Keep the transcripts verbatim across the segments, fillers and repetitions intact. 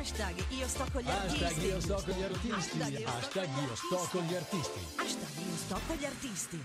Hashtag io sto con gli Hashtag artisti. io sto con gli artisti. Hashtag io sto con gli artisti. Hashtag io sto con gli artisti.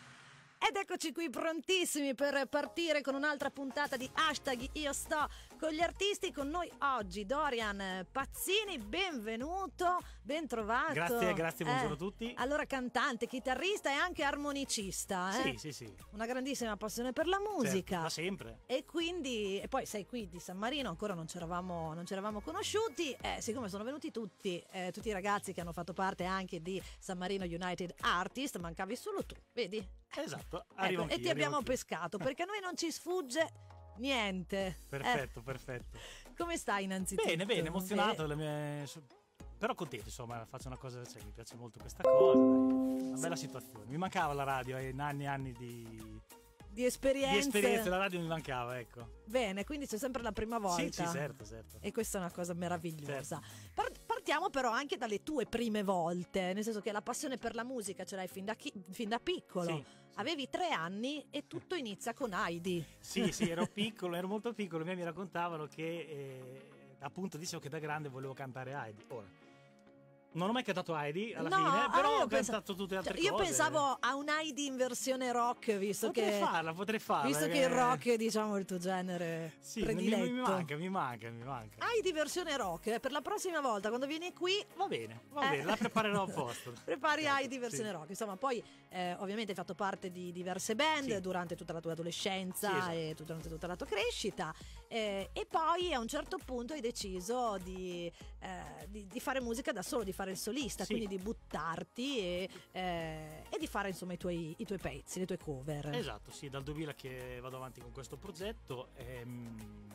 Ed eccoci qui prontissimi per partire con un'altra puntata di Hashtag io sto con gli artisti. Con noi oggi Dorian Pazzini, benvenuto, ben trovato. Grazie, grazie, buongiorno eh, a tutti. Allora, cantante, chitarrista e anche armonicista, eh? Sì, sì, sì. Una grandissima passione per la musica. Certo, da sempre. E quindi, e poi sei qui di San Marino, ancora non ci eravamo, non ci eravamo conosciuti, eh, siccome sono venuti tutti, eh, tutti i ragazzi che hanno fatto parte anche di San Marino United Artist, mancavi solo tu, vedi? Esatto, arrivo Ecco, e anch'io, ti abbiamo arrivo anch'io. pescato, perché a noi non ci sfugge niente. Perfetto, Eh, perfetto. come stai innanzitutto? Bene, bene, emozionato. Bene. Le mie... Però contento, insomma, faccio una cosa, cioè, mi piace molto questa cosa. Dai. Una bella situazione. Mi mancava la radio in anni e anni di... Di esperienze. Di esperienza, la radio mi mancava, ecco. Bene, quindi c'è sempre la prima volta. Sì, sì, certo, certo. E questa è una cosa meravigliosa. Certo. Par- partiamo però anche dalle tue prime volte, nel senso che la passione per la musica ce l'hai fin da, chi- fin da piccolo. Sì, sì. Avevi tre anni e tutto inizia con Heidi. Sì, sì, ero piccolo, ero molto piccolo. I miei mi raccontavano che, eh, appunto, dicevo che da grande volevo cantare Heidi. Ora, non ho mai cantato Heidi alla No, fine, ah, però io ho pensa- cantato tutte le altre cioè, io cose. pensavo a un Heidi in versione rock, visto Potrei che farla, potrei farla. visto che perché- il rock è, diciamo, il tuo genere Sì, mi, prediletto. mi manca, mi manca, mi manca. Heidi versione rock, eh, per la prossima volta quando vieni qui Va bene, va Eh. bene, la preparerò apposta. prepari Certo, Heidi versione sì. rock. Insomma, poi eh, ovviamente hai fatto parte di diverse band Sì. durante tutta la tua adolescenza Sì, esatto. e tut- durante tutta la tua crescita, eh, e poi a un certo punto hai deciso di, eh, di, di fare musica da solo, di fare il solista, Sì. quindi di buttarti e, eh, e di fare insomma i tuoi, i tuoi pezzi, le tue cover. Esatto, sì, dal duemila che vado avanti con questo progetto. ehm,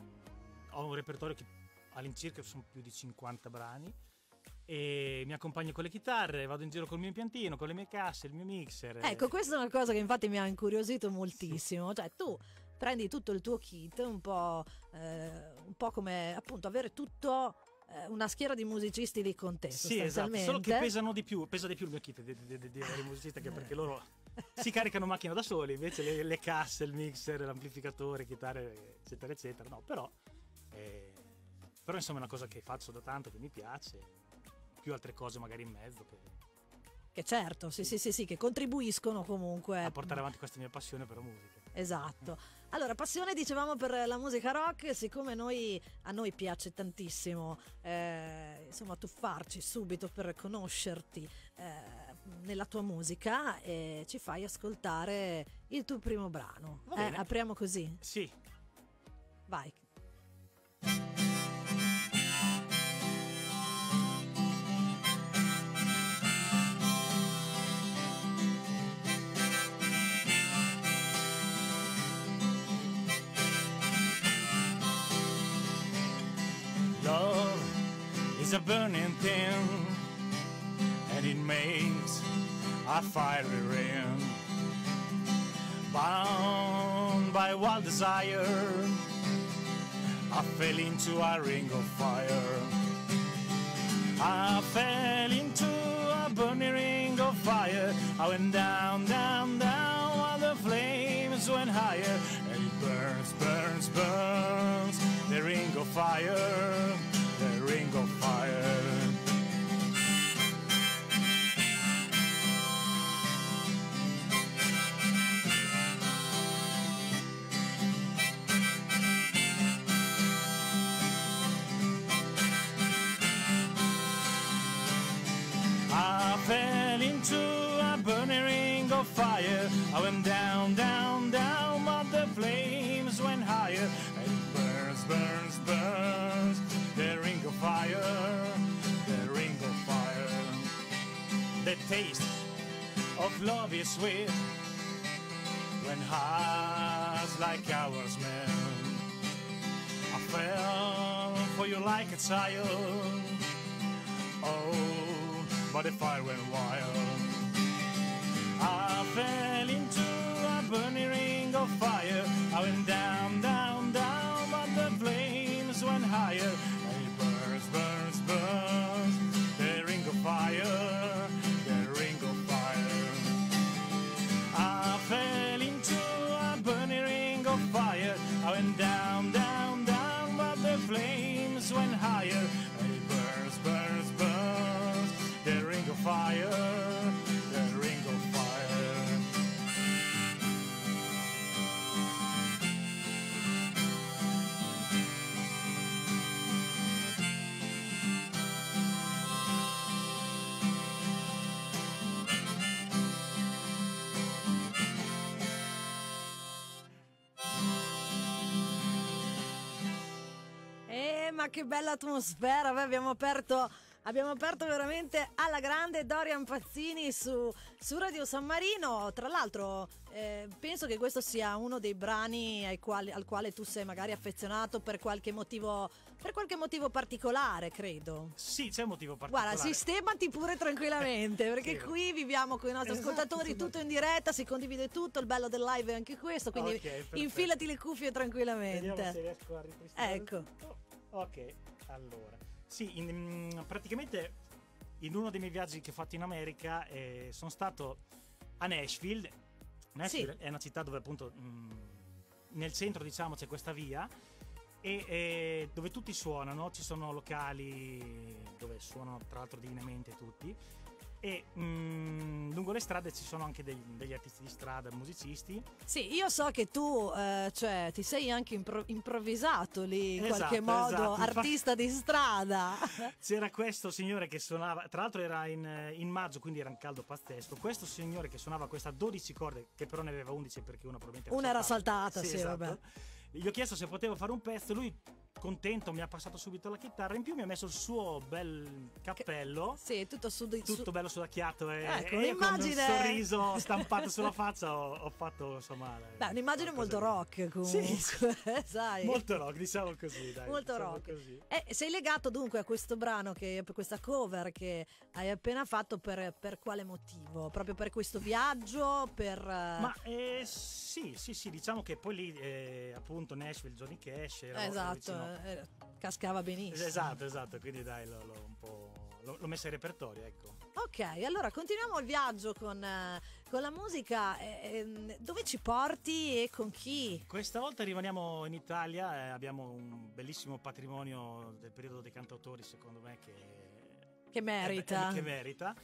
ho un repertorio che all'incirca sono più di cinquanta brani e mi accompagno con le chitarre, vado in giro col mio impiantino, con le mie casse, il mio mixer. Ecco, questa è una cosa che infatti mi ha incuriosito moltissimo. Cioè, tu prendi tutto il tuo kit, un po', eh, un po' come appunto avere tutto, eh, una schiera di musicisti lì con te, Sì, esatto, sostanzialmente. solo che pesano di più, pesa di più il mio kit di, di, di, di avere i musicisti, anche perché loro si caricano macchina da soli, invece le, le casse, il mixer, l'amplificatore, chitarre, eccetera, eccetera. No, però, eh, però insomma è una cosa che faccio da tanto, che mi piace, più altre cose magari in mezzo che, Che certo, sì, sì, sì, sì, che contribuiscono comunque a portare avanti questa mia passione per la musica. Esatto. Allora, passione dicevamo per la musica rock, siccome noi, a noi piace tantissimo eh, insomma tuffarci subito per conoscerti eh, nella tua musica, e ci fai ascoltare il tuo primo brano. Va Eh, bene. apriamo così, Sì, vai. love is a burning thing, and it makes a fiery rain. Bound by wild desire, I fell into a ring of fire. I fell into a burning ring of fire. I went down, down, down while the flames went higher. And it burns, burns, burns, the ring of fire, the ring of fire. I fell into a burning ring of fire. I went down, down, down, but the flames went higher. And it burns, burns, burns, the ring of fire, the ring of fire. The taste of love is sweet when hearts like ours melt. I fell for you like a child. Oh, but the fire went wild. I fell into a burning ring of fire. I went down, down, down, but the flames went higher. And it burns, burns, burns, the ring of fire, the ring of fire. I fell into a burning ring of fire. I went down, down, down, but the flames went higher. And it ma che bella atmosfera. Beh, abbiamo aperto Abbiamo aperto veramente alla grande Dorian Pazzini su, su Radio San Marino. Tra l'altro eh, penso che questo sia uno dei brani ai quali, al quale tu sei magari affezionato per qualche motivo, per qualche motivo particolare, credo. Sì, c'è un motivo particolare. Guarda, sistemati pure tranquillamente, perché Sì. qui viviamo con i nostri Esatto, ascoltatori sì, tutto in diretta, si condivide tutto, il bello del live è anche questo, quindi Ok, perfetto. infilati le cuffie tranquillamente. Vediamo se riesco a ripristinare Ecco. tutto. Ok, allora. Sì, in- in- praticamente in uno dei miei viaggi che ho fatto in America eh, sono stato a Nashville. Nashville Sì. è una città dove appunto mh, nel centro, diciamo, c'è questa via e, e dove tutti suonano, ci sono locali dove suonano tra l'altro divinamente tutti e mh, lungo le strade ci sono anche degli, degli artisti di strada, musicisti. Sì, io so che tu eh, cioè, ti sei anche impro- improvvisato lì in Esatto, qualche modo, esatto. artista di strada. C'era questo signore che suonava, tra l'altro era in, in maggio, quindi era un caldo pazzesco. Questo signore che suonava questa dodici corde, che però ne aveva undici perché una probabilmente Una era saltata, sì, esatto. vabbè. Gli ho chiesto se potevo fare un pezzo, lui contento mi ha passato subito la chitarra, in più mi ha messo il suo bel cappello. Sì, tutto su di Tutto bello sudacchiato e, Ecco, e io con un un'immagine- sorriso stampato sulla faccia ho, ho fatto insomma. Beh, un'immagine molto rock comunque, Sì, sì. sai. Molto rock, diciamo così, dai. Molto diciamo rock. così. E sei legato dunque a questo brano, che, per questa cover che hai appena fatto, per, per quale motivo? Proprio per questo viaggio? Per, eh, Ma eh, sì, sì, sì, diciamo che poi lì eh, appunto Nashville, Johnny Cash era esatto, vicino- eh, cascava benissimo. Esatto, esatto, quindi dai, l'ho, l'ho un po' l'ho, l'ho messa in repertorio, ecco. Ok, allora continuiamo il viaggio con, eh, con la musica. eh, ehm, dove ci porti e con chi? Questa volta rimaniamo in Italia, eh, abbiamo un bellissimo patrimonio del periodo dei cantautori, secondo me, che Che merita. Che merita.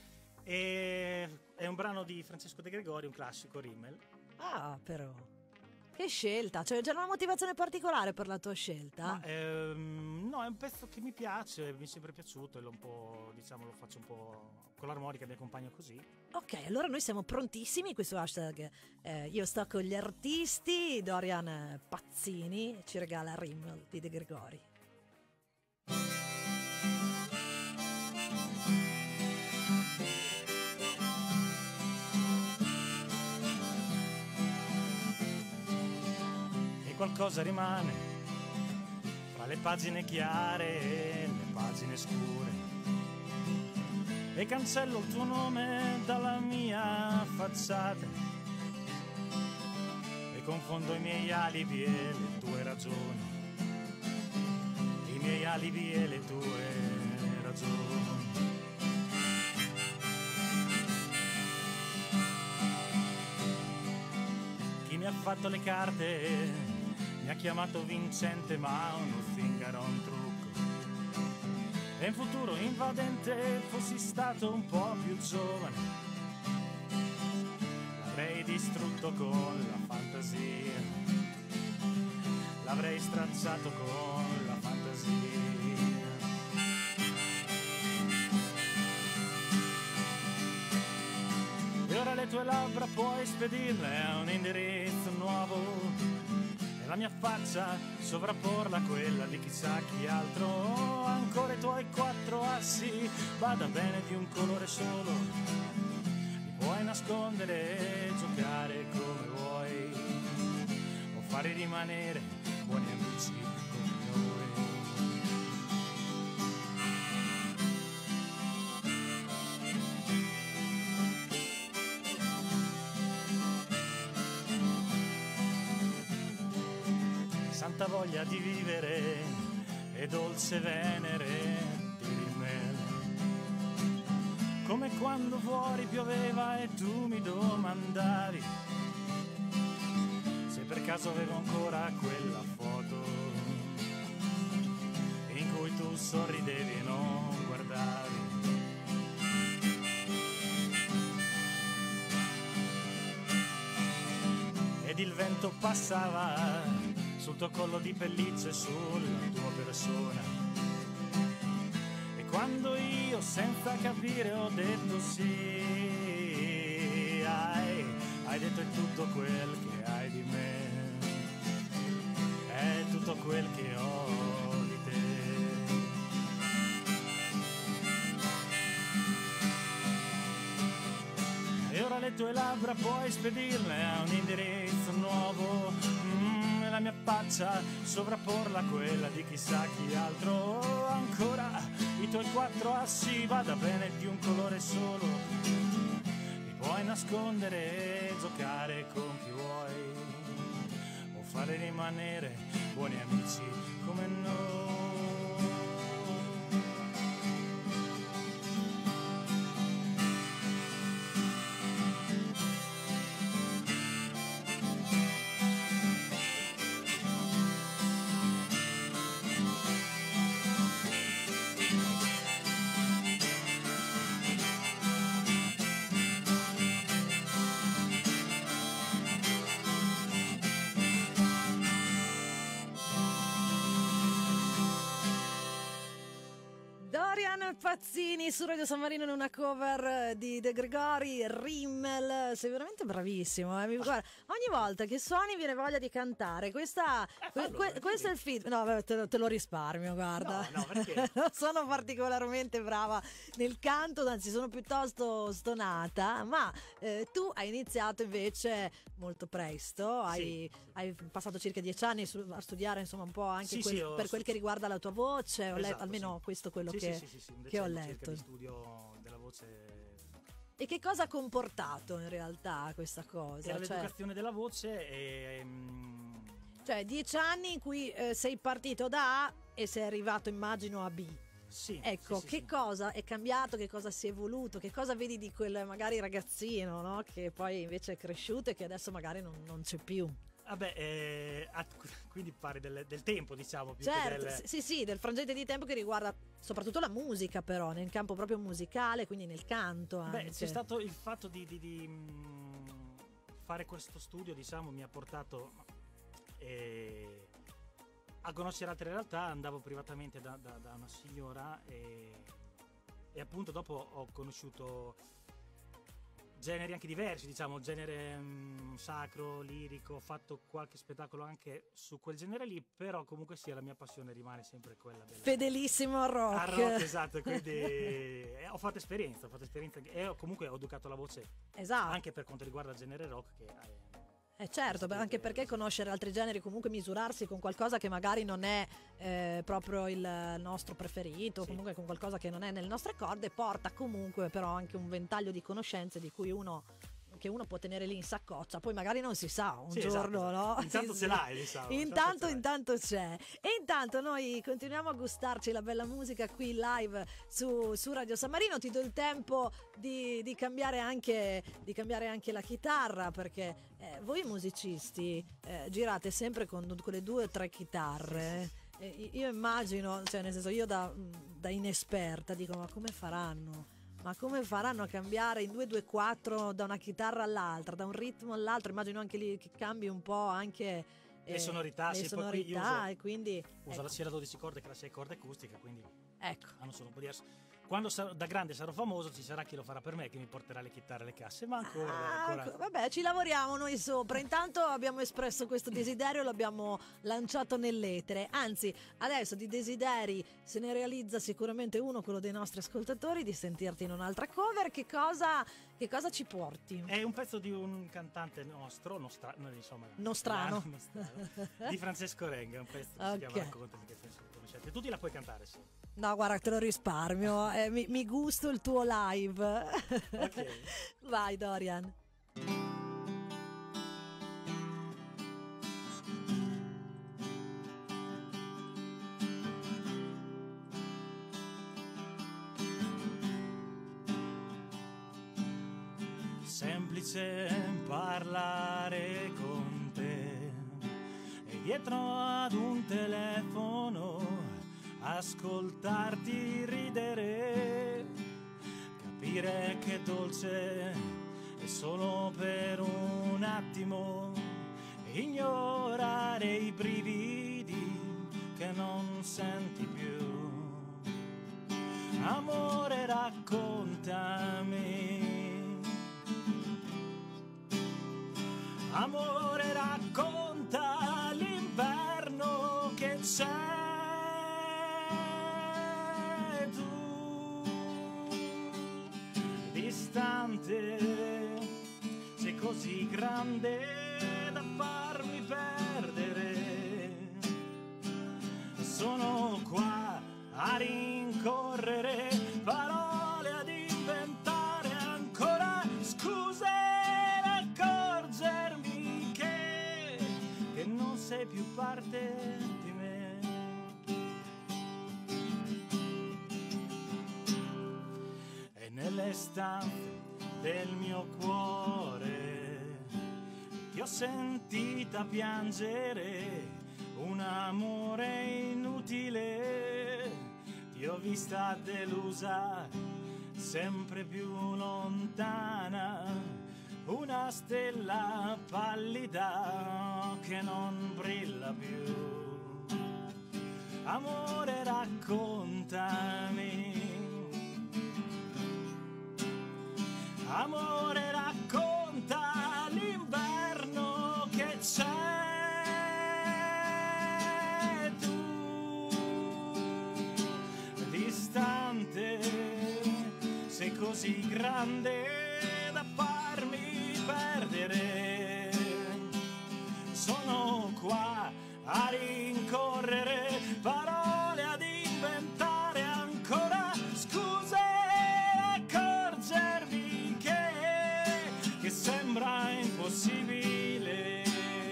E è un brano di Francesco De Gregori, un classico, Rimmel. Ah, però. Che scelta, cioè c'è una motivazione particolare per la tua scelta? Ma, ehm, no, è un pezzo che mi piace, mi è sempre piaciuto e lo, un po', diciamo, lo faccio un po' con l'armonica, mi accompagna così. Ok, allora noi siamo prontissimi, questo hashtag eh, io sto con gli artisti, Dorian Pazzini ci regala Rimmel di De Gregori. E qualcosa rimane fra le pagine chiare e le pagine scure. E cancello il tuo nome dalla mia facciata e confondo i miei alibi e le tue ragioni. I miei alibi e le tue ragioni. Chi mi ha fatto le carte mi ha chiamato vincente, ma uno zingaro un trucco. E in futuro invadente fossi stato un po' più giovane, l'avrei distrutto con la fantasia, l'avrei stracciato con la fantasia. E ora le tue labbra puoi spedirle a un indirizzo nuovo, la mia faccia sovrapporla a quella di chissà chi altro. Ancora i tuoi quattro assi, vada bene di un colore solo, li puoi nascondere e giocare come vuoi, o fare rimanere buoni amici come noi. Santa voglia di vivere e dolce venere di Rimmel. Come quando fuori pioveva e tu mi domandavi se per caso avevo ancora quella foto in cui tu sorridevi e non guardavi. Ed il vento passava sul tuo collo di pelliccia e sulla tua persona. E quando io senza capire ho detto sì, hai, hai detto è tutto quel che hai di me, è tutto quel che ho di te. le tue labbra puoi spedirle a un indirizzo nuovo, mm, e la mia faccia sovrapporla a quella di chissà chi altro. Ancora i tuoi quattro assi, vada bene di un colore solo, li puoi nascondere e giocare con chi vuoi, o fare rimanere buoni amici come noi. Dorian Pazzini su Radio San Marino in una cover di De Gregori, Rimmel. Sei veramente bravissimo, eh? Mi- guarda, ogni volta che suoni viene voglia di cantare. Questa, que- que- questo è il feed. No, vabbè, te, lo- te lo risparmio, guarda. No, no, perché? Non sono particolarmente brava nel canto, anzi sono piuttosto stonata, ma eh, tu hai iniziato invece molto presto, hai, hai passato circa dieci anni su- a studiare insomma un po' anche Sì, quel- sì, ho- per quel che riguarda la tua voce, ho letto- Esatto, almeno sì. questo è quello Sì, che, sì, sì, sì, un che ho decennio circa letto. di studio della voce. E che cosa ha comportato in realtà questa cosa? Era Cioè, l'educazione della voce e mm, cioè dieci anni in cui eh, sei partito da A e sei arrivato immagino a B. sì, Ecco, sì, sì, che sì. cosa è cambiato, che cosa si è evoluto, che cosa vedi di quel magari ragazzino, no? Che poi invece è cresciuto e che adesso magari non, non c'è più. Vabbè, eh, ah, quindi pare del, del tempo, diciamo, più Certo, che del... sì, sì, del frangente di tempo che riguarda soprattutto la musica, però nel campo proprio musicale, quindi nel canto anche. Beh, c'è stato il fatto di, di- di, mh, fare questo studio, diciamo, mi ha portato eh, a conoscere altre realtà. Andavo privatamente da, da- da una signora e, e appunto dopo ho conosciuto generi anche diversi, diciamo, genere mh, sacro, lirico. Ho fatto qualche spettacolo anche su quel genere lì, però comunque sia la mia passione rimane sempre quella del Fedelissimo al rock. al rock, esatto, quindi eh, ho fatto esperienza, ho fatto esperienza e ho- comunque ho educato la voce Esatto. anche per quanto riguarda il genere rock che eh, Eh certo, beh, anche perché conoscere altri generi, comunque misurarsi con qualcosa che magari non è eh, proprio il nostro preferito, Sì. comunque con qualcosa che non è nelle nostre corde, porta comunque però anche un ventaglio di conoscenze di cui uno che uno può tenere lì in saccoccia, poi magari non si sa un Sì, giorno, esatto, no? esatto. Intanto Sì, ce sì. l'hai, diciamo, Intanto, intanto ce l'hai. intanto c'è. E intanto noi continuiamo a gustarci la bella musica qui live su, su Radio San Marino. Ti do il tempo di, di cambiare anche di cambiare anche la chitarra, perché eh, voi musicisti eh, girate sempre con quelle due o tre chitarre. Eh, io immagino, cioè nel senso, io da, da inesperta dico, ma come faranno? Ma come faranno a cambiare in due due quattro da una chitarra all'altra, da un ritmo all'altro? Immagino anche lì che cambi un po' anche Le eh, sonorità, le sì, poi qui io sonorità uso- e quindi uso ecco, la sia la dodici corde che la sei corde acustica, quindi ecco. hanno solo un po' diverso. Quando sarò- da grande sarò famoso ci sarà chi lo farà per me, che mi porterà le chitarre e le casse, ma ancora, Ah, ancora... ecco, vabbè, ci lavoriamo noi sopra. Intanto abbiamo espresso questo desiderio, l'abbiamo lanciato nell'etere. Anzi, adesso di desideri se ne realizza sicuramente uno, quello dei nostri ascoltatori, di sentirti in un'altra cover. Che cosa, che cosa ci porti? È un pezzo di un cantante nostro, nostra, no, insomma, Nostrano. nostrano, di Francesco Renga, è un pezzo che Ok. si chiama Raccontami, che penso che conoscete. Tu ti la puoi cantare, sì. No, guarda, te lo risparmio. eh, mi, mi gusto il tuo live. Ok. Vai, Dorian. Semplice parlare con te e dietro ad un telefono ascoltarti ridere, capire che dolce è solo per un attimo, ignorare i brividi che non senti più. Amore, raccontami. Amore, racconta l'inverno che c'è. Tu, distante, grande da farmi perdere. Sono qua a rincorrere parole, ad inventare ancora scuse e accorgermi che, che non sei più parte di me. E nelle stanze del mio cuore ti ho sentita piangere un amore inutile, ti ho vista delusa sempre più lontana, una stella pallida che non brilla più. Amore, raccontami. Amore, racconta l'inverno che c'è. Tu, distante, sei così grande da farmi perdere. Sono qua a rincorrere parole, ad inventare ancora scuse e accorgermi che sembra impossibile.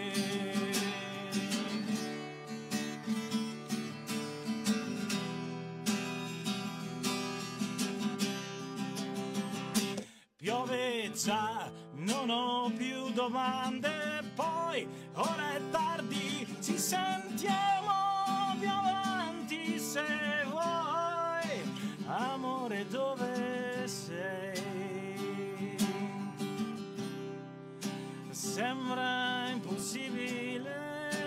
Piove già, non ho più domande, poi ora è tardi, ci sentiamo più avanti se vuoi. Amore, dove sei? Sembra impossibile.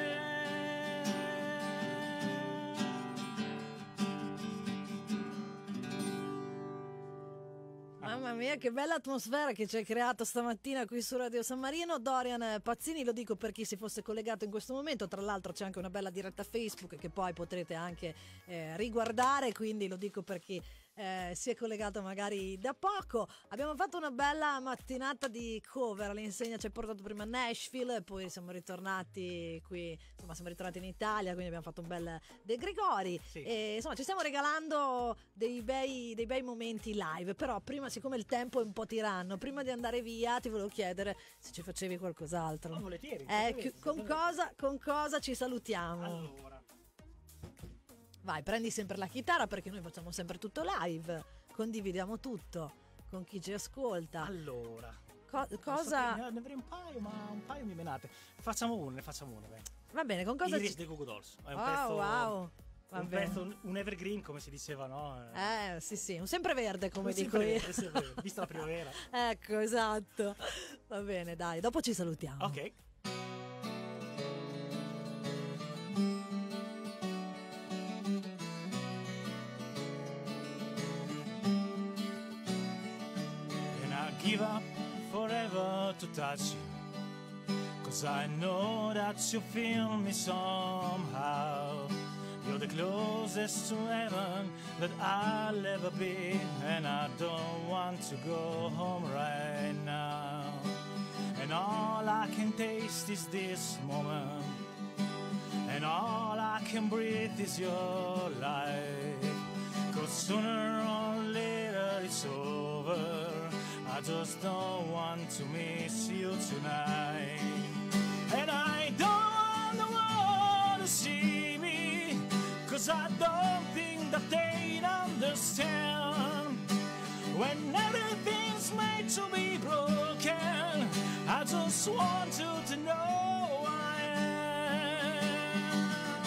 Mamma mia, che bella atmosfera che ci hai creato stamattina qui su Radio San Marino. Dorian Pazzini, lo dico per chi si fosse collegato in questo momento, tra l'altro c'è anche una bella diretta Facebook che poi potrete anche eh, riguardare, quindi lo dico per chi eh, si è collegato magari da poco. Abbiamo fatto una bella mattinata di cover, l'insegna ci ha portato prima a Nashville, poi siamo ritornati qui, insomma siamo ritornati in Italia, quindi abbiamo fatto un bel De Gregori, sì. E insomma ci stiamo regalando dei bei, dei bei momenti live, però prima, siccome il tempo è un po' tiranno, prima di andare via ti volevo chiedere se ci facevi qualcos'altro. Oh, volentieri, eh, volentieri, con, volentieri. Cosa, con cosa ci salutiamo? Allora, vai, prendi sempre la chitarra perché noi facciamo sempre tutto live, condividiamo tutto con chi ci ascolta. allora Co- so cosa che ne avrei un paio, ma un paio mi menate. Facciamo uno, ne facciamo uno, vai. va bene, con cosa Iris ci... dei Goo Goo Dolls. È un Oh, pezzo, wow, va un bene. pezzo, un evergreen, come si diceva, no? Eh sì sì, un sempreverde come Sempre dico io. verde, sempre verde, vista la primavera. Ecco, esatto. Va bene, dai, dopo ci salutiamo. Ok. And I give up forever to touch you, 'cause I know that you feel me somehow. You're the closest to heaven that I'll ever be, and I don't want to go home right now. And all I can taste is this moment, and all I can breathe is your life. 'Cause sooner or later it's over, I just don't want to miss you tonight. And I don't want to see me, 'cause I don't think that they'd understand. When everything's made to be broken, I just want you to know I am.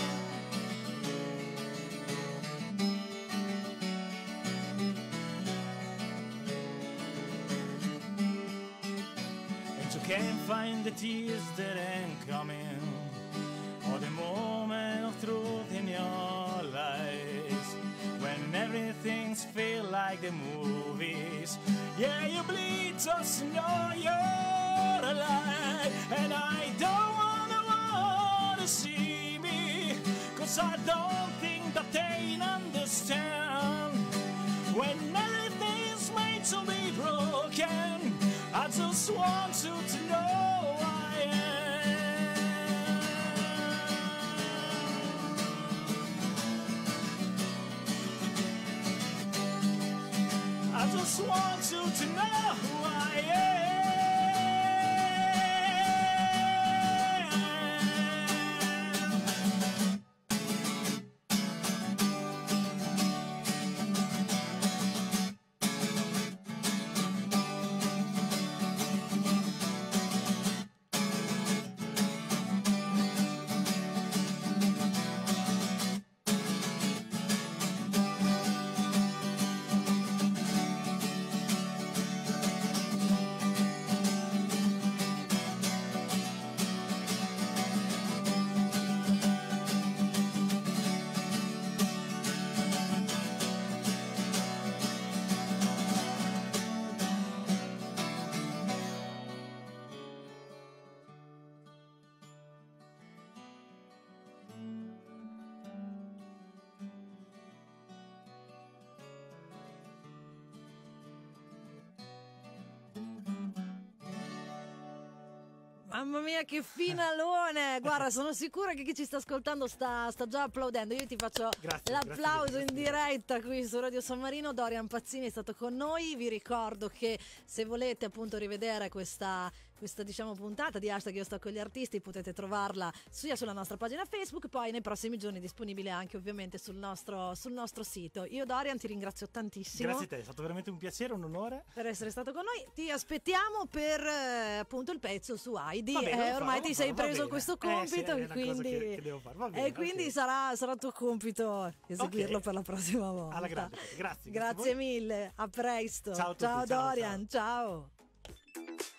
And you can't find the tears that ain't coming, or the moment of truth in your lies. When everything's feel like the movies, yeah, you bleed just to know you're alive. And I don't wanna wanna see me, 'cause I don't think that they understand. When everything's made to be broken, I just want you to know I am. I just want you to know who I am. Mamma mia, che finalone! Guarda, sono sicura che chi ci sta ascoltando sta, sta già applaudendo. Io ti faccio Grazie, l'applauso grazie, in grazie. diretta qui su Radio San Marino. Dorian Pazzini è stato con noi. Vi ricordo che se volete appunto rivedere questa, questa diciamo puntata di Hashtag Io sto con gli artisti, potete trovarla sia sulla nostra pagina Facebook, poi nei prossimi giorni disponibile anche ovviamente sul nostro, sul nostro sito. Io Dorian ti ringrazio tantissimo. Grazie a te, è stato veramente un piacere, un onore. Per essere stato con noi. Ti aspettiamo per eh, appunto il pezzo su Heidi. Va bene, Eh, lo ormai farò, ti lo sei farò, va preso bene. questo Eh, sì, compito è e una cosa quindi, che- che devo fare. Va bene, e quindi ok. sarà, sarà tuo compito eseguirlo Ok. per la prossima volta. Alla grande, grazie. Grazie a voi. mille, a presto. Ciao a tutti, ciao ciao, Dorian, ciao.